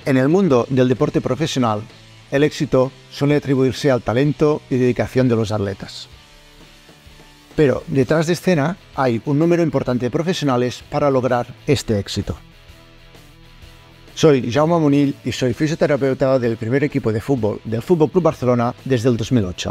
En el mundo del deporte profesional, el éxito suele atribuirse al talento y dedicación de los atletas. Pero detrás de escena hay un número importante de profesionales para lograr este éxito. Soy Jaume Monil y soy fisioterapeuta del primer equipo de fútbol del Fútbol Club Barcelona desde el 2008.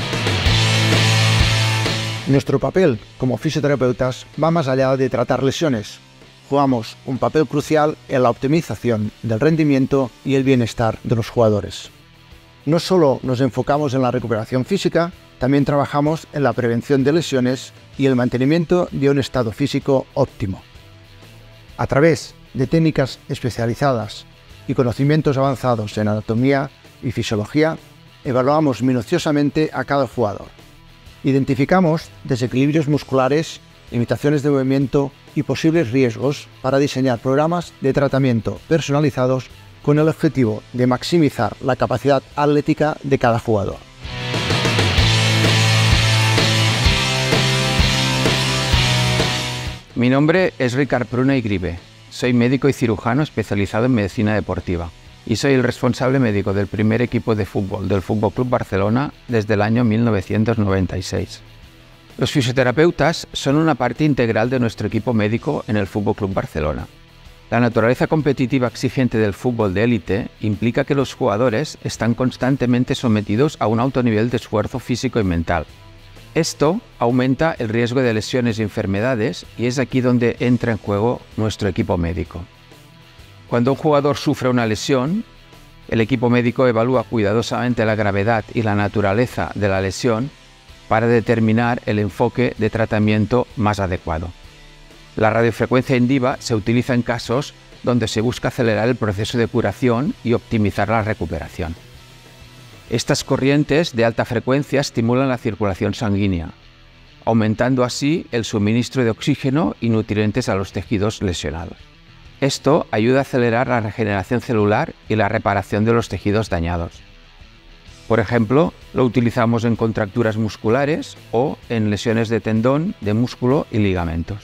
Nuestro papel como fisioterapeutas va más allá de tratar lesiones. Jugamos un papel crucial en la optimización del rendimiento y el bienestar de los jugadores. No solo nos enfocamos en la recuperación física, también trabajamos en la prevención de lesiones y el mantenimiento de un estado físico óptimo. A través de técnicas especializadas y conocimientos avanzados en anatomía y fisiología, evaluamos minuciosamente a cada jugador. Identificamos desequilibrios musculares, limitaciones de movimiento y posibles riesgos para diseñar programas de tratamiento personalizados con el objetivo de maximizar la capacidad atlética de cada jugador. Mi nombre es Ricard Pruna y Gribe. Soy médico y cirujano especializado en medicina deportiva y soy el responsable médico del primer equipo de fútbol del Fútbol Club Barcelona desde el año 1996. Los fisioterapeutas son una parte integral de nuestro equipo médico en el Fútbol Club Barcelona. La naturaleza competitiva exigente del fútbol de élite implica que los jugadores están constantemente sometidos a un alto nivel de esfuerzo físico y mental. Esto aumenta el riesgo de lesiones y enfermedades y es aquí donde entra en juego nuestro equipo médico. Cuando un jugador sufre una lesión, el equipo médico evalúa cuidadosamente la gravedad y la naturaleza de la lesión para determinar el enfoque de tratamiento más adecuado. La radiofrecuencia indiva se utiliza en casos donde se busca acelerar el proceso de curación y optimizar la recuperación. Estas corrientes de alta frecuencia estimulan la circulación sanguínea, aumentando así el suministro de oxígeno y nutrientes a los tejidos lesionados. Esto ayuda a acelerar la regeneración celular y la reparación de los tejidos dañados. Por ejemplo, lo utilizamos en contracturas musculares o en lesiones de tendón, de músculo y ligamentos.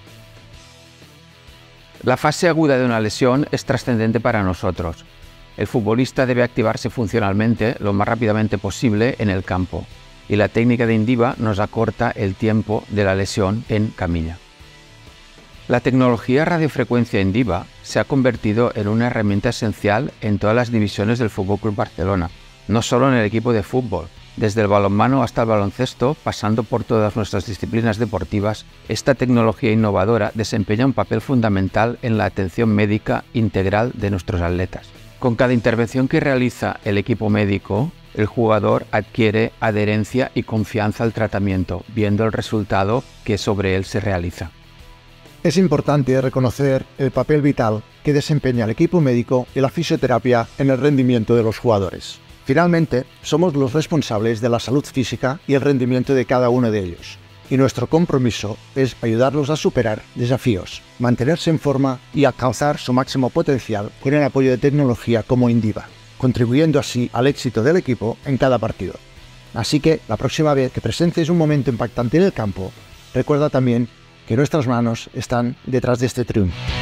La fase aguda de una lesión es trascendente para nosotros. El futbolista debe activarse funcionalmente lo más rápidamente posible en el campo y la técnica de Indiva nos acorta el tiempo de la lesión en camilla. La tecnología radiofrecuencia Indiva se ha convertido en una herramienta esencial en todas las divisiones del Fútbol Club Barcelona, no solo en el equipo de fútbol. Desde el balonmano hasta el baloncesto, pasando por todas nuestras disciplinas deportivas, esta tecnología innovadora desempeña un papel fundamental en la atención médica integral de nuestros atletas. Con cada intervención que realiza el equipo médico, el jugador adquiere adherencia y confianza al tratamiento, viendo el resultado que sobre él se realiza. Es importante reconocer el papel vital que desempeña el equipo médico y la fisioterapia en el rendimiento de los jugadores. Finalmente, somos los responsables de la salud física y el rendimiento de cada uno de ellos, y nuestro compromiso es ayudarlos a superar desafíos, mantenerse en forma y alcanzar su máximo potencial con el apoyo de tecnología como Indiva, contribuyendo así al éxito del equipo en cada partido. Así que, la próxima vez que presencies un momento impactante en el campo, recuerda también que nuestras manos están detrás de este triunfo.